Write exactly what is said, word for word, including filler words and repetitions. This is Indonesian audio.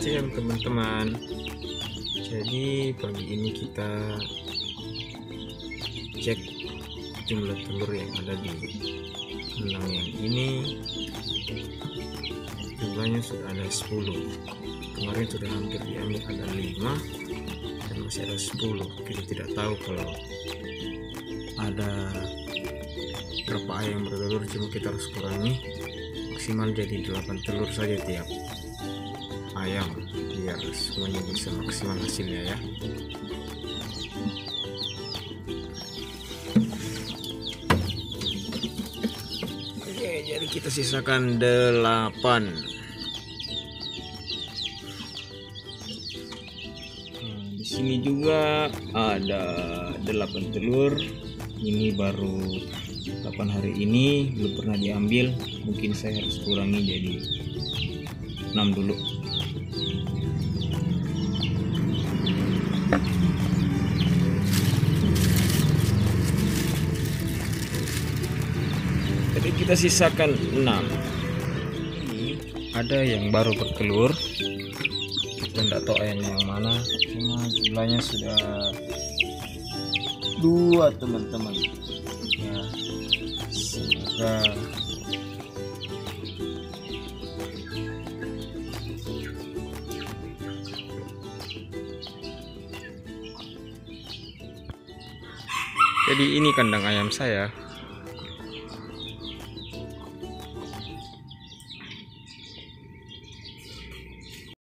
siang teman-teman. Jadi pagi ini kita cek jumlah telur yang ada di kandang yang ini. Jumlahnya sudah ada sepuluh. Kemarin sudah hampir diambil, ada lima dan masih ada sepuluh. Kita tidak tahu kalau ada berapa ayam bertelur, cuma kita harus kurangi maksimal jadi delapan telur saja tiap ayam biar semuanya bisa maksimal hasilnya ya. Oke, jadi kita sisakan delapan. Nah, di sini juga ada delapan telur. Ini baru delapan hari ini, belum pernah diambil. Mungkin saya harus kurangi jadi enam dulu. Jadi kita sisakan enam. Ini ada yang baru bertelur, kita tidak tahu ayamnya yang mana, cuma jumlahnya sudah dua teman-teman ya. Semoga jadi ini kandang ayam saya.